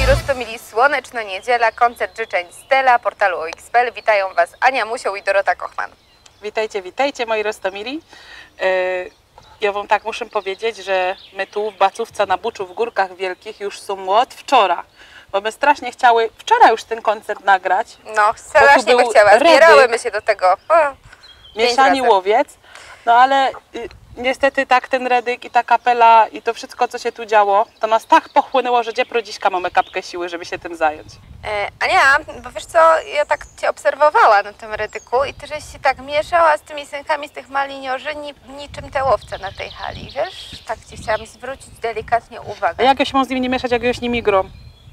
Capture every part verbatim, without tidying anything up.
Roztomili słoneczna niedziela, koncert życzeń Stella, portalu O X P L. Witają Was Ania Musioł i Dorota Kochman. Witajcie, witajcie moi Roztomili. Ja Wam tak muszę powiedzieć, że my tu w Bacówce na Buczu w Górkach Wielkich już są od wczoraj. Bo my strasznie chciały wczoraj już ten koncert nagrać. No, strasznie by chciała. Zbierałymy się do tego. O, mieszani łowiec. No ale y, niestety tak ten redyk i ta kapela i to wszystko, co się tu działo, to nas tak pochłonęło, że dziepro dziśka mamy kapkę siły, żeby się tym zająć. E, Ania, bo wiesz co, ja tak Cię obserwowała na tym redyku i Ty żeś się tak mieszała z tymi synkami z tych maliniorzy, ni, niczym te łowce na tej hali, wiesz? Tak Ci chciałam zwrócić delikatnie uwagę. A jak ja się mam z nimi nie mieszać, jak ja z nimi grom?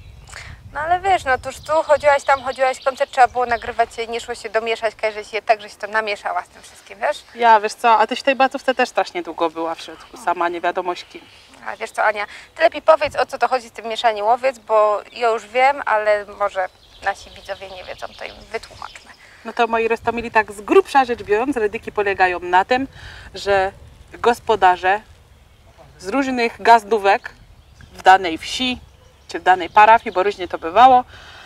No ale wiesz, no tuż tu chodziłaś, tam chodziłaś, koncert trzeba było nagrywać, nie szło się domieszać, każeś się tak, żeś to namieszała z tym wszystkim, wiesz? Ja, wiesz co, a Tyś w tej Bacówce też strasznie długo była w środku, sama nie wiadomo kim. A wiesz co, Ania, Ty lepiej powiedz, o co to chodzi z tym mieszaniem łowiec, bo ja już wiem, ale może nasi widzowie nie wiedzą, to im wytłumaczmy. No to moi Roztomili, tak z grubsza rzecz biorąc, redyki polegają na tym, że gospodarze z różnych gazdówek w danej wsi, czy w danej parafii, bo różnie to bywało,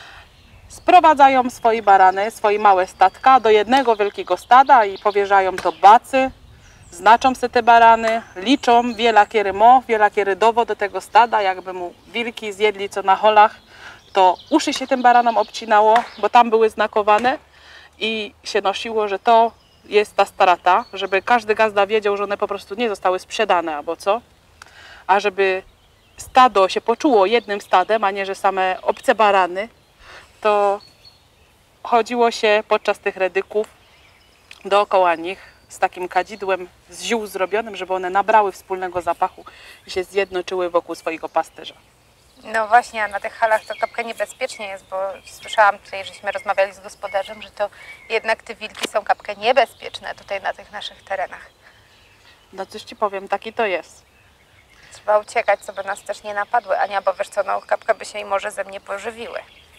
sprowadzają swoje barany, swoje małe statka do jednego wielkiego stada i powierzają to bacy, znaczą sobie te barany, liczą wielakiery mo, wielakiery dowo do tego stada, jakby mu wilki zjedli co na holach, to uszy się tym baranom obcinało, bo tam były znakowane i się nosiło, że to jest ta strata, żeby każdy gazda wiedział, że one po prostu nie zostały sprzedane albo co, a żeby stado się poczuło jednym stadem, a nie, że same obce barany, to chodziło się podczas tych redyków dookoła nich z takim kadzidłem z ziół zrobionym, żeby one nabrały wspólnego zapachu i się zjednoczyły wokół swojego pasterza. No właśnie, a na tych halach to kapka niebezpiecznie jest, bo słyszałam tutaj, żeśmy rozmawiali z gospodarzem, że to jednak te wilki są kapkę niebezpieczne tutaj na tych naszych terenach. No coś Ci powiem, taki to jest. Trzeba uciekać, co by nas też nie napadły, Ania, bo wiesz co, no kapka by się i może ze mnie pożywiły.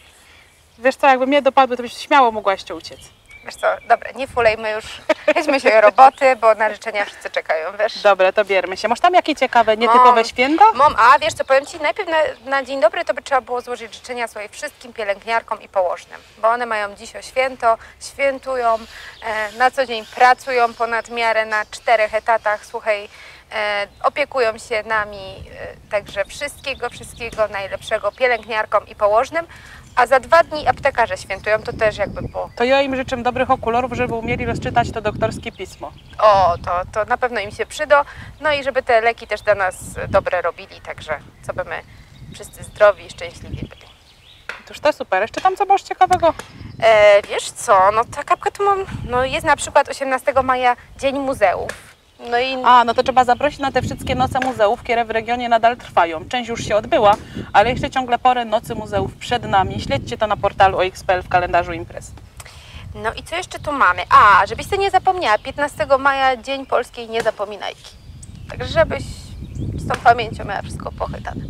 Wiesz co, jakby mnie dopadły, to byś śmiało mogła jeszcze uciec. Wiesz co, dobra, nie fulejmy już, jedźmy się roboty, bo na życzenia wszyscy czekają, wiesz? Dobra, to biermy się. Masz tam jakieś ciekawe, nietypowe Mom, święta? Mom, a wiesz co, powiem Ci, najpierw na, na dzień dobry to by trzeba było złożyć życzenia swoim wszystkim pielęgniarkom i położnym, bo one mają dziś o święto, świętują, e, na co dzień pracują ponad miarę na czterech etatach, słuchaj, e, opiekują się nami, e, także wszystkiego, wszystkiego najlepszego pielęgniarkom i położnym. A za dwa dni aptekarze świętują, to też jakby było. To ja im życzę dobrych okularów, żeby umieli rozczytać to doktorskie pismo. O, to, to na pewno im się przyda. No i żeby te leki też dla nas dobre robili, także co by my wszyscy zdrowi i szczęśliwi byli. Toż to super. Jeszcze tam co masz ciekawego? E, wiesz co, no ta kapka tu mam, no jest na przykład osiemnastego maja Dzień Muzeów. No i... A, no to trzeba zaprosić na te wszystkie noce muzeów, które w regionie nadal trwają. Część już się odbyła, ale jeszcze ciągle porę nocy muzeów przed nami. Śledźcie to na portalu O X P L w kalendarzu imprez. No i co jeszcze tu mamy? A, żebyś sobie nie zapomniała, piętnastego maja Dzień Polskiej Niezapominajki. Także żebyś z tą pamięcią miała wszystko pochytane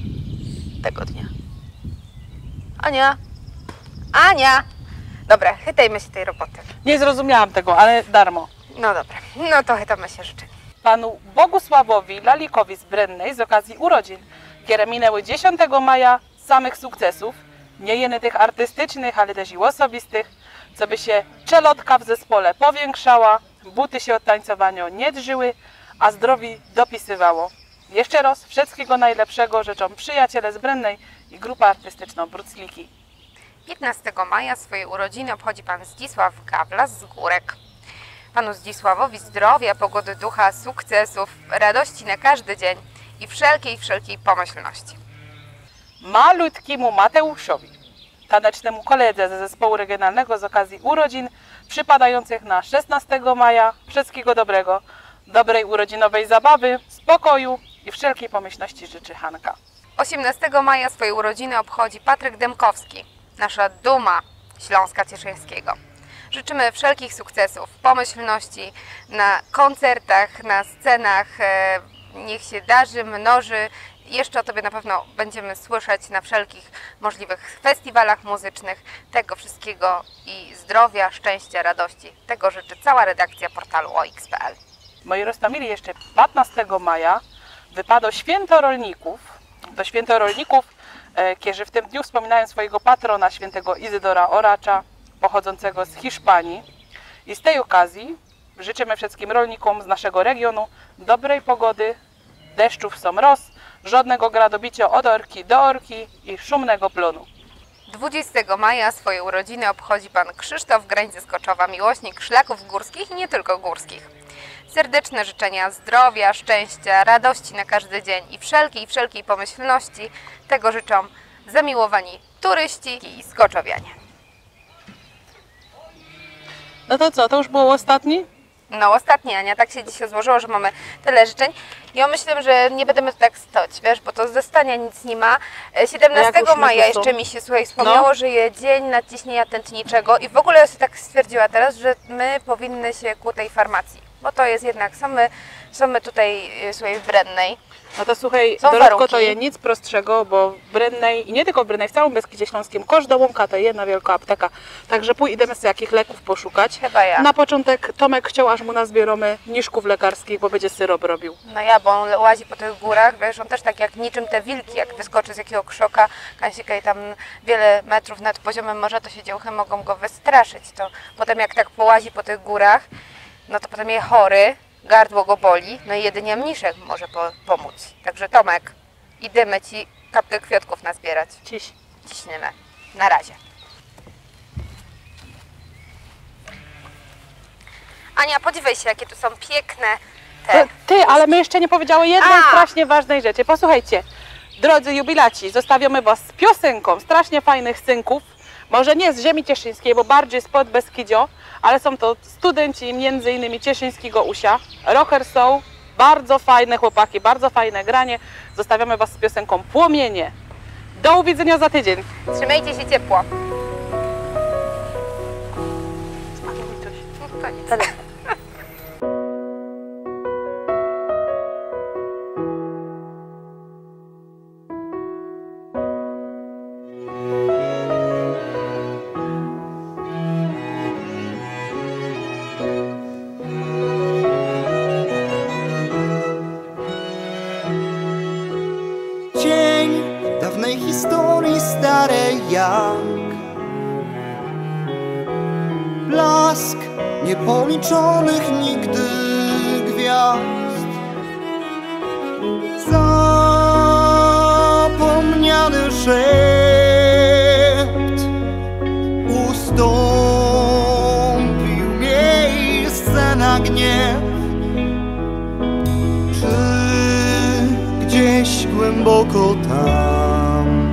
tego dnia. Ania? Ania! Dobra, chytajmy się tej roboty. Nie zrozumiałam tego, ale darmo. No dobra, no to chytamy się życzeń. Panu Bogusławowi Lalikowi z Brennej z okazji urodzin, które minęły dziesiątego maja, samych sukcesów, nie jeny tych artystycznych, ale też i osobistych, co by się czelotka w zespole powiększała, buty się od tańcowania nie drżyły, a zdrowi dopisywało. Jeszcze raz wszystkiego najlepszego życzą przyjaciele z Brennej i grupa artystyczna Brucliki. piętnastego maja swoje urodziny obchodzi pan Zdzisław Gawlas z Górek. Panu Zdzisławowi zdrowia, pogody ducha, sukcesów, radości na każdy dzień i wszelkiej, wszelkiej pomyślności. Malutkiemu Mateuszowi, tanecznemu koledze ze zespołu regionalnego z okazji urodzin przypadających na szesnastego maja, wszystkiego dobrego, dobrej urodzinowej zabawy, spokoju i wszelkiej pomyślności życzy Hanka. osiemnastego maja swoje urodziny obchodzi Patryk Dębkowski, nasza duma Śląska Cieszyńskiego. Życzymy wszelkich sukcesów, pomyślności na koncertach, na scenach. Niech się darzy, mnoży. Jeszcze o Tobie na pewno będziemy słyszeć na wszelkich możliwych festiwalach muzycznych. Tego wszystkiego i zdrowia, szczęścia, radości. Tego życzy cała redakcja portalu O X P L. Moi Roztomili, jeszcze piętnastego maja wypadło Święto Rolników. To Święto Rolników którzy w tym dniu wspominają swojego patrona, świętego Izydora Oracza, pochodzącego z Hiszpanii. I z tej okazji życzymy wszystkim rolnikom z naszego regionu dobrej pogody, deszczów są roz, żadnego gradobicia od orki do orki i szumnego plonu. dwudziestego maja swoje urodziny obchodzi pan Krzysztof Grańc z Koczowa, miłośnik szlaków górskich i nie tylko górskich. Serdeczne życzenia zdrowia, szczęścia, radości na każdy dzień i wszelkiej, wszelkiej pomyślności. Tego życzą zamiłowani turyści i skoczowianie. No to co, to już było ostatni? No ostatnie, Ania, tak się dzisiaj złożyło, że mamy tyle życzeń. Ja myślę, że nie będziemy tu tak stać, wiesz, bo to ze stania nic nie ma. siedemnastego maja jeszcze mi się, słuchaj, wspomniało, no. że jest dzień nadciśnienia tętniczego i w ogóle ja sobie tak stwierdziła teraz, że my powinny się ku tej farmacji, bo to jest jednak, są my, są my tutaj, słuchaj, w Brennej. No to słuchaj, Dorotko, to jest nic prostszego, bo w Brennej, i nie tylko w Brennej, w całym Beskidzie Śląskim, każda łąka to jedna wielka apteka. Także pójdziemy sobie jakich leków poszukać. Chyba ja. Na początek Tomek chciał, aż mu nazbieramy niszków lekarskich, bo będzie syrop robił. No ja, bo on łazi po tych górach, wiesz, on też tak jak niczym te wilki, jak wyskoczy z jakiego krzoka, kansika i tam wiele metrów nad poziomem morza, to się dziełchy mogą go wystraszyć. To potem jak tak połazi po tych górach, no to potem jest chory, gardło go boli, no i jedynie mniszek może po, pomóc. Także Tomek, idziemy ci kapkę kwiatków nazbierać. Ciś. Ciśniemy. Na razie. Ania, podziwiaj się, jakie tu są piękne te... Ty, ale my jeszcze nie powiedziały jednej A. strasznie ważnej rzeczy. Posłuchajcie, drodzy jubilaci, zostawiamy was z piosenką strasznie fajnych synków. Może nie z ziemi cieszyńskiej, bo bardziej spod Beskidzio, ale są to studenci między innymi cieszyńskiego Usia. Rocker są, bardzo fajne chłopaki, bardzo fajne granie. Zostawiamy was z piosenką Płomienie. Do uwidzenia za tydzień. Trzymajcie się ciepło. Koniec. Dawnej historii starej jak blask niepoliczonych nigdy gwiazd, zapomniany szept ustąpił miejsce na gniew. Czy gdzieś głęboko tam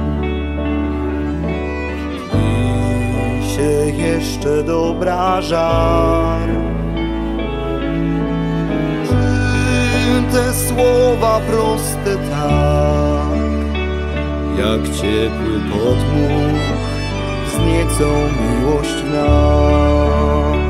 się jeszcze dobra żar? Czy te słowa proste tak, jak ciepły podmuch wzniecą miłość w nas?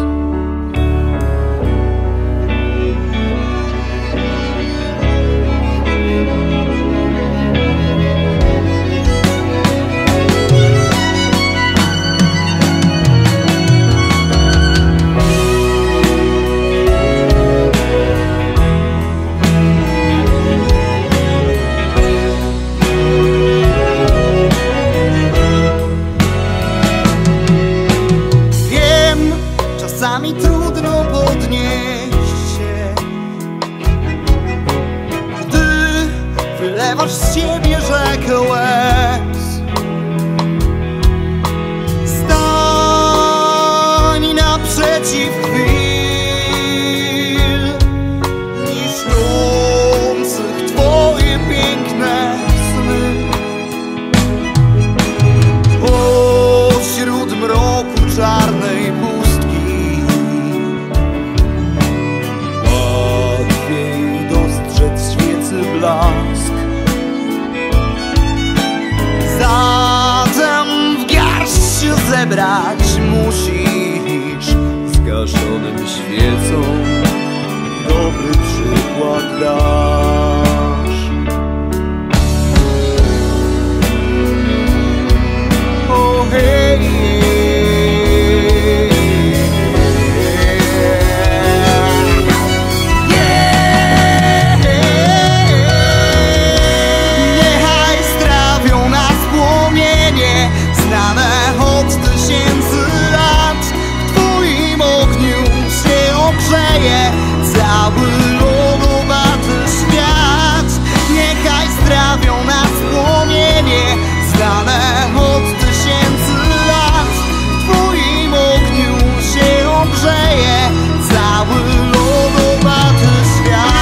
Czasami trudno podnieść się, gdy wylewasz z siebie rzekę łez. Stań naprzeciw chwil niszczących twoje piękne sny. Pośród mroku czarnej pustki blask. Zatem w garść się zebrać musisz, zgaszonym świecą dobry przykład dasz. Oh, hey, niechaj strawią nas ogrzeje cały lodowaty świat. Niechaj strawią nas płomienie znane od tysięcy lat. W Twoim ogniu się ogrzeje cały lodowaty świat.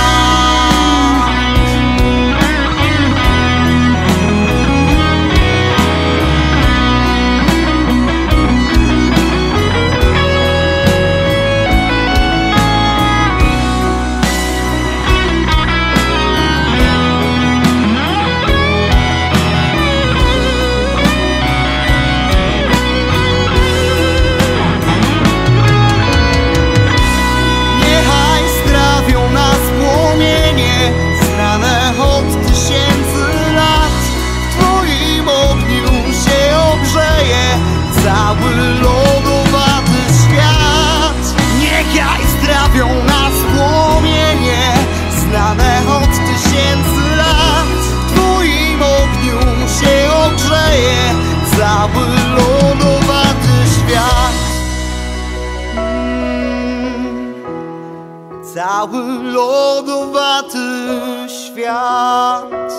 Cały lodowaty świat. Niechaj strawią nas płomienie znane od tysięcy lat. W Twoim ogniu się ogrzeje cały lodowaty świat. mm, Cały lodowaty świat.